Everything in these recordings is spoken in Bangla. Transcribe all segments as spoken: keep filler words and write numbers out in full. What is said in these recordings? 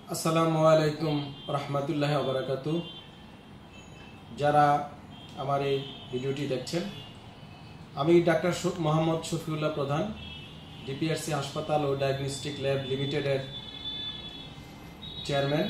আসসালামু আলাইকুম রহমতুল্লাহ ওবরাকাতু। যারা আমার এই ভিডিওটি দেখছেন, আমি ডাক্তার মোহাম্মদ শফিউল্লাহ প্রধান, ডিপিআরসি হাসপাতাল ও ডায়াগনস্টিক ল্যাব লিমিটেডের চেয়ারম্যান।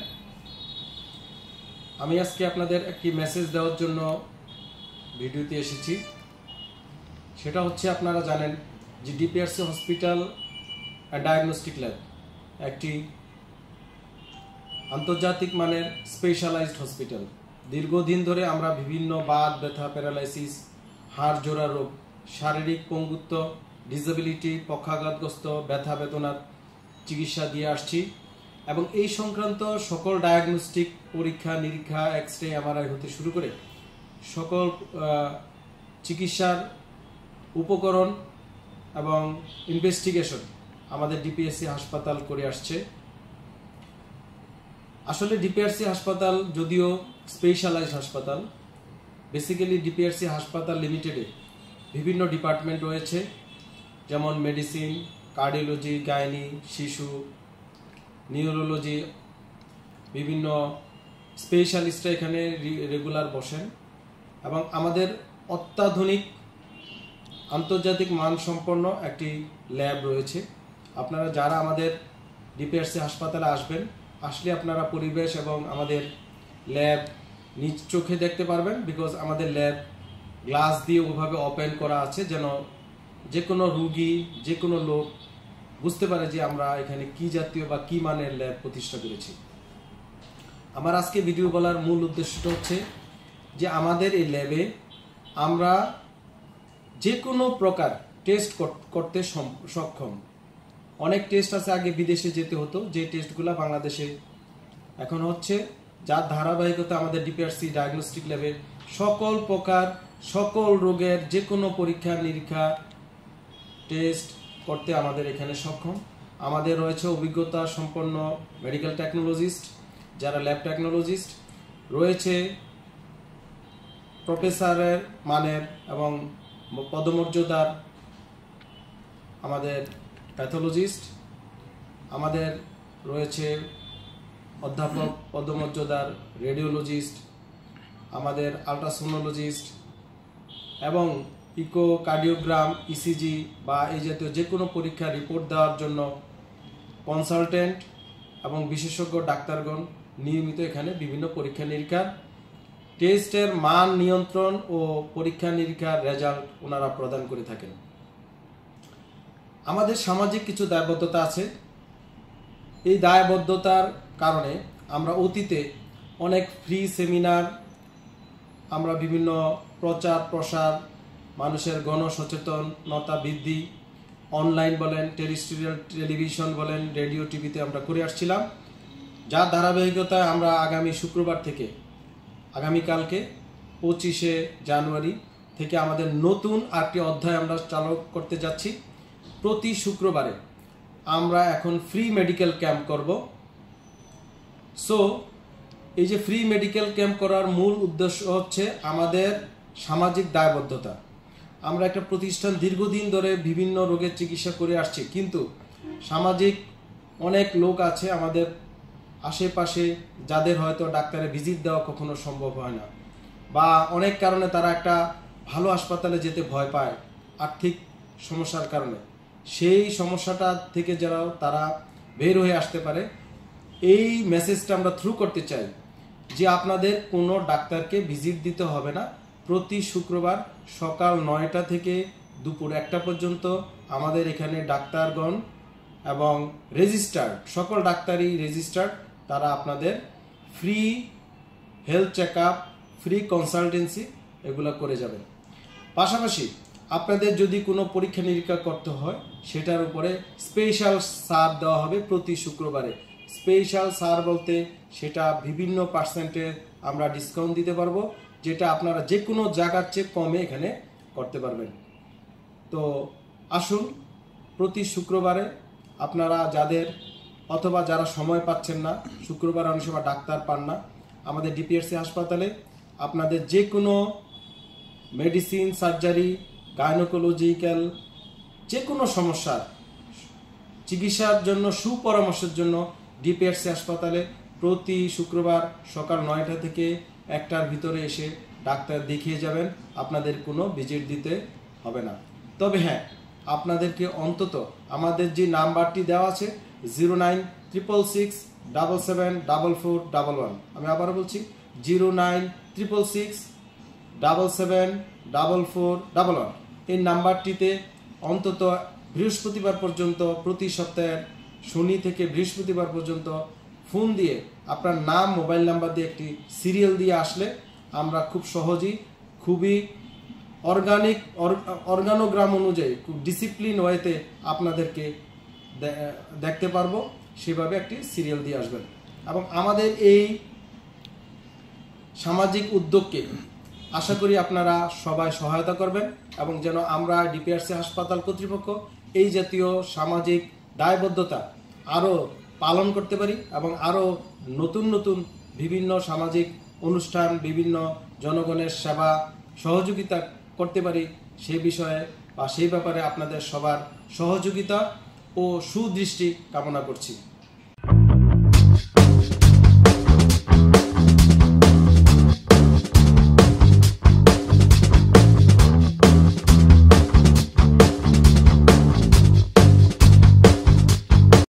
আমি আজকে আপনাদের একটি মেসেজ দেওয়ার জন্য ভিডিওতে এসেছি। সেটা হচ্ছে, আপনারা জানেন যে DPRC hospital and diagnostic lab একটি আন্তর্জাতিক মানের স্পেশালাইজড হসপিটাল। দীর্ঘদিন ধরে আমরা বিভিন্ন বাত ব্যথা, প্যারালাইসিস, হাড় জোড়া রোগ, শারীরিক পঙ্গুত্ব, ডিসেবিলিটি, পক্ষাঘাতগ্রস্ত ব্যথা বেদনার চিকিৎসা দিয়ে আসছি এবং এই সংক্রান্ত সকল ডায়াগনস্টিক পরীক্ষা নিরীক্ষা, এক্স রে, এমআরআই হতে শুরু করে সকল চিকিৎসার উপকরণ এবং ইনভেস্টিগেশন আমাদের ডিপিআরসি হাসপাতাল করে আসছে। আসলে ডিপিআরসি হাসপাতাল যদিও স্পেশালাইজড হাসপাতাল, বেসিক্যালি ডিপিআরসি হাসপাতাল লিমিটেডে বিভিন্ন ডিপার্টমেন্ট রয়েছে, যেমন মেডিসিন, কার্ডিওলজি, গাইনি, শিশু, নিউরোলজি, বিভিন্ন স্পেশালিস্টরা এখানে রেগুলার বসেন এবং আমাদের অত্যাধুনিক আন্তর্জাতিক মানসম্পন্ন একটি ল্যাব রয়েছে। আপনারা যারা আমাদের ডিপিআরসি হাসপাতালে আসবেন, আসলে আপনারা পরিবেশ এবং আমাদের ল্যাব নিজ চোখে দেখতে পারবেন, বিকজ আমাদের ল্যাব গ্লাস দিয়ে ওভাবে ওপেন করা আছে যেন যে কোনো রুগী, যে কোনো লোক বুঝতে পারে যে আমরা এখানে কি জাতীয় বা কি মানের ল্যাব প্রতিষ্ঠা করেছি। আমার আজকে ভিডিও বলার মূল উদ্দেশ্যটা হচ্ছে যে আমাদের এই ল্যাবে আমরা যে কোনো প্রকার টেস্ট করতে সক্ষম। অনেক টেস্ট আছে, আগে বিদেশে যেতে হতো, যে টেস্টগুলো বাংলাদেশে এখন হচ্ছে, যার ধারাবাহিকতা আমাদের ডিপিআরসি ডায়াগনস্টিক ল্যাবে সকল প্রকার সকল রোগের যে কোনো পরীক্ষা নিরীক্ষা টেস্ট করতে আমাদের এখানে সক্ষম। আমাদের রয়েছে অভিজ্ঞতা সম্পন্ন মেডিকেল টেকনোলজিস্ট, যারা ল্যাব টেকনোলজিস্ট রয়েছে, প্রফেসরের মানের এবং পদমর্যাদার আমাদের প্যাথোলজিস্ট, আমাদের রয়েছে অধ্যাপক পদমর্যাদার রেডিওলজিস্ট, আমাদের আলট্রাসোনোলজিস্ট এবং ইকো কার্ডিওগ্রাম, ইসিজি বা এই জাতীয় যে কোনো পরীক্ষা রিপোর্ট দেওয়ার জন্য কনসালটেন্ট এবং বিশেষজ্ঞ ডাক্তারগণ নিয়মিত এখানে বিভিন্ন পরীক্ষা নিরীক্ষার টেস্টের মান নিয়ন্ত্রণ ও পরীক্ষা নিরীক্ষার রেজাল্ট ওনারা প্রদান করে থাকেন। আমাদের সামাজিক কিছু দায়বদ্ধতা আছে। এই দায়বদ্ধতার কারণে আমরা অতীতে অনেক ফ্রি সেমিনার, আমরা বিভিন্ন প্রচার প্রসার, মানুষের গণসচেতনতা বৃদ্ধি, অনলাইন বলেন, টেরিস্ট্রিয়াল টেলিভিশন বলেন, রেডিও, টিভিতে আমরা করে আসছিলাম। যার ধারাবাহিকতায় আমরা আগামী শুক্রবার থেকে, আগামীকালকে পঁচিশে জানুয়ারি থেকে আমাদের নতুন আরেকটি অধ্যায় আমরা চালু করতে যাচ্ছি। প্রতি শুক্রবারে আমরা এখন ফ্রি মেডিকেল ক্যাম্প করব। সো এই যে ফ্রি মেডিকেল ক্যাম্প করার মূল উদ্দেশ্য হচ্ছে আমাদের সামাজিক দায়বদ্ধতা। আমরা একটা প্রতিষ্ঠান দীর্ঘদিন ধরে বিভিন্ন রোগের চিকিৎসা করে আসছি, কিন্তু সামাজিক অনেক লোক আছে আমাদের আশেপাশে যাদের হয়তো ডাক্তারের ভিজিট দেওয়া কখনো সম্ভব হয় না, বা অনেক কারণে তারা একটা ভালো হাসপাতালে যেতে ভয় পায় আর্থিক সমস্যার কারণে। সেই সমস্যাটা থেকে যারা তারা বের হয়ে আসতে পারে, এই মেসেজটা আমরা থ্রু করতে চাই যে আপনাদের কোনো ডাক্তারকে ভিজিট দিতে হবে না। প্রতি শুক্রবার সকাল নয়টা থেকে দুপুর একটা পর্যন্ত আমাদের এখানে ডাক্তারগণ এবং রেজিস্টার্ড, সকল ডাক্তারই রেজিস্টার্ড, তারা আপনাদের free health check up, free consultancy এগুলো করে যাবেন। পাশাপাশি আপনাদের যদি কোনো পরীক্ষা নিরীক্ষা করতে হয়, সেটার উপরে স্পেশাল ছাড় দেওয়া হবে প্রতি শুক্রবারে। স্পেশাল ছাড় বলতে সেটা বিভিন্ন পার্সেন্টে আমরা ডিসকাউন্ট দিতে পারবো, যেটা আপনারা যে কোনো জায়গার চেয়ে কমে এখানে করতে পারবেন। তো আসুন, প্রতি শুক্রবারে আপনারা যাদের অথবা যারা সময় পাচ্ছেন না, শুক্রবার অনেক সময় ডাক্তার পান না, আমাদের ডিপিআরসি হাসপাতালে আপনাদের যে কোনো মেডিসিন, সার্জারি, গাইনোকোলজিক্যাল যে কোনো সমস্যার চিকিৎসার জন্য, সুপরামর্শের জন্য ডিপিআরসি হাসপাতালে প্রতি শুক্রবার সকাল নয়টা থেকে একটার ভিতরে এসে ডাক্তার দেখিয়ে যাবেন, আপনাদের কোনো ভিজিট দিতে হবে না। তবে হ্যাঁ, আপনাদেরকে অন্তত আমাদের যে নাম্বারটি দেওয়া আছে zero nine triple six double seven double four double one, আমি আবারও বলছি zero nine triple six double seven double four double one, এই নাম্বারটিতে অন্তত বৃহস্পতিবার পর্যন্ত প্রতি সপ্তাহের শনি থেকে বৃহস্পতিবার পর্যন্ত ফোন দিয়ে আপনার নাম মোবাইল নাম্বার দিয়ে একটি সিরিয়াল দিয়ে আসলে আমরা খুব সহজেই খুবই অর্গানিক অর্গানোগ্রাম অনুযায়ী খুব ডিসিপ্লিন ওয়েতে আপনাদেরকে দেখতে পারবো, সেভাবে একটি সিরিয়াল দিয়ে আসবেন। এবং আমাদের এই সামাজিক উদ্যোগকে আশা করি আপনারা সবাই সহায়তা করবেন এবং যেন আমরা ডিপিআরসি হাসপাতাল কর্তৃপক্ষ এই জাতীয় সামাজিক দায়বদ্ধতা আরও পালন করতে পারি এবং আরও নতুন নতুন বিভিন্ন সামাজিক অনুষ্ঠান, বিভিন্ন জনগণের সেবা সহযোগিতা করতে পারি, সেই বিষয়ে বা সেই ব্যাপারে আপনাদের সবার সহযোগিতা ও সুদৃষ্টি কামনা করছি।